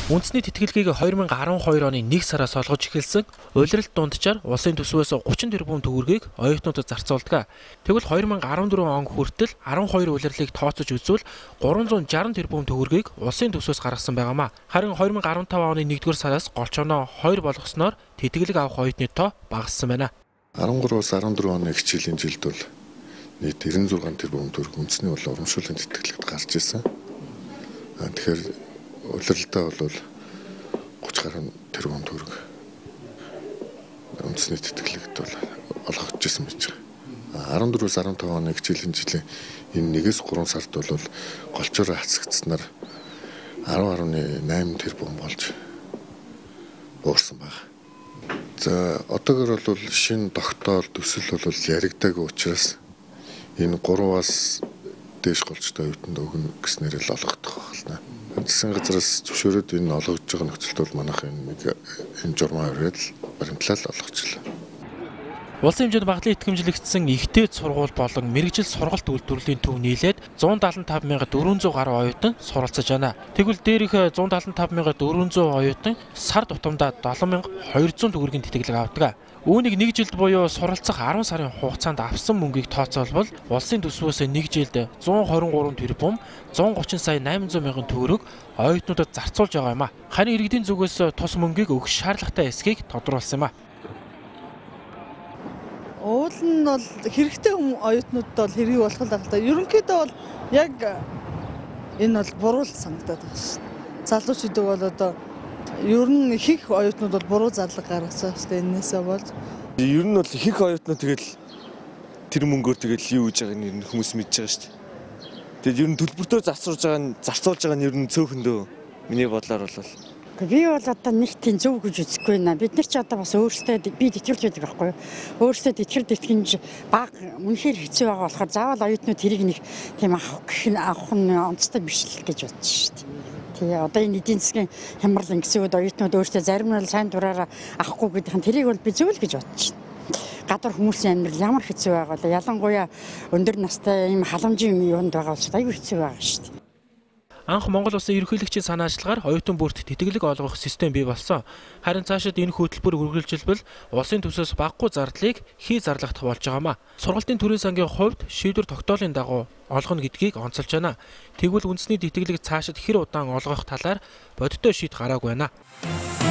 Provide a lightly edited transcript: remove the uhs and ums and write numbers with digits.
Үндэсний тэтгэлгийг 2012 оны 1 сараас олгож эхэлсэн улиралд дунджаар улсын төсвөөс 30 тэрбум төгрөгийг оюутнуудад зарцуулдаг. Тэгвэл 2014 он хүртэл 12 улирлыг тооцож үзвэл 360 тэрбум төгрөгийг улсын төсвөөс гаргасан байгаамаа. Харин 2015 оны 1-р сараас голчоноо 2 болгосноор тэтгэлэг авах оюутны тоо багассан байна. 13-аас 14 оны хичээлийн жилд бол нийт 96 тэрбум төгрөг үндэсний бол урамшууллын тэтгэлэгт гарч ирсэн. Тэгэхээр улиралдаа бол 30 гаруй тэрбум төгрөг үндэсний тэтгэлэгт бол олгогдож ирсэн байж байгаа. 14-өөс 15 оны хичээлийн жилийн энэ 1-3 сард бол голчоор хасагдсанаар 10.8 тэрбум болж буурсан байна. За одоогор бол шинэ тогтоол төсөл бол яригдаагүй учраас энэ 3-аас дээш голчтой оюутанд өгнө гэснээр л олгогдох байна. Засгийн газраас зөвшөөрөөд энэ олгогдож байгаа нөхцөлд бол манайх энэ журмаа өрөөд баримтлал олгочлаа. Улсын хэмжээнд баглан итгэмжлэгдсэн ихтэй сургууль болон мэрэгжил сургалт үйлдвэрлэлийн төв нийлээд 175,400 гаруй оюутан суралцж байна. Тэгвэл дээрх 175,400 оюутан сар тутамдаа 7,200 төгрөгийн тэтгэлэг авдаг. Үүнийг 1 жилд буюу суралцах 10 сарын хугацаанд авсан мөнгийг тооцоолбол улсын төсвөөс 1 жилд 123 тэрбум 130 сая 800 мянган төгрөг оюутнуудад зарцуулж байгаа юм а. Харин иргэдийн зүгээс тус мөнгийг өгөх шаардлагатай эсэхийг тодруулсан юм а. Уул нь бол хэрэгтэй оюутнуудад бол хэрэг болох л байна. Ерөнхийдөө бол яг энэ бол буруу санагдаад байна шүү. Залуучуудыг бол одоо ер нь их оюутнууд бол буруу зарлага гаргацсан шүү дээ. Энээсээ болж ер нь бол их оюутнууд тэгэл тэр мөнгөөр тэгэл юу гэж байгааг нь хүмүүс мэдж байгаа шүү дээ. Тэгэл ер нь төлбөртөө зарцуулж байгаа нь ер нь цөөхөндөө миний бодлоор бол би бол одоо нэг тийм зөв гэж үзэхгүй байна. Бид нар ч одоо бас өөрсдөө би итгэвч байдаг байхгүй юу? Өөрсдөө итгэмж баг үнэхээр хэцүү байгаа болохоор заавал оюутнууд тэрийг нэг тийм авах нь онцтой биш л гэж бодож шүү дээ. Тэгээ одоо энэ эдийн засгийн хямрал ингэсүүд оюутнууд өөрсдөө зарим нь сайн дураараа авахгүй гэдэг нь тэрийг бол би зөв л гэж бодож байна. Гадар хүмүүсийн амьдрал ямар хэцүү байгаа вэ? Ялангуяа өндөр настай ийм халамжийн юунд байгаа учраас аюу хэцүү байгаа шүү дээ. Анх Монгол улсын ерөнхийлөгчийн санаачлагаар оюутан бүрт тэтгэлэг олгох систем бий болсон. Харин цаашид энэ хөтөлбөр үргэлжилбэл улсын төсөөс багагүй зардлыг хий зарлагдах болж байгаамаа. Сургалтын төрийн сангийн хувьд шийдвэр тогтоолын дагуу олгоно гэдгийг онцолж байна. Тэгвэл үндэсний тэтгэлэг цаашид хэр удаан олгох талаар бодиттой шийд гараагүй байна.